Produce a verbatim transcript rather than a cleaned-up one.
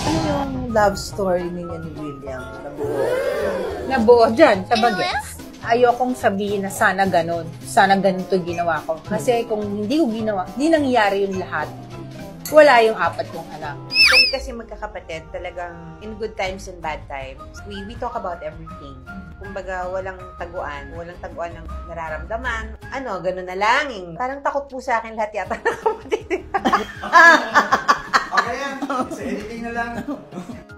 Ano yung love story ninyo ni William? Nabuo? Nabuo dyan, sa bagets. Ayokong sabihin na sana ganun. Sana ganito ginawa ko. Kasi kung hindi ko ginawa, hindi nangyayari yung lahat. Wala yung apat kong anak. Kami kasi magkakapatid, talagang in good times and bad times, we we talk about everything. Kumbaga, walang taguan, walang taguan ng nararamdaman. Ano, ganun na lang. Eh. Parang takot po sa akin lahat yata ng kapatid. Okay yan. Sa editing na lang.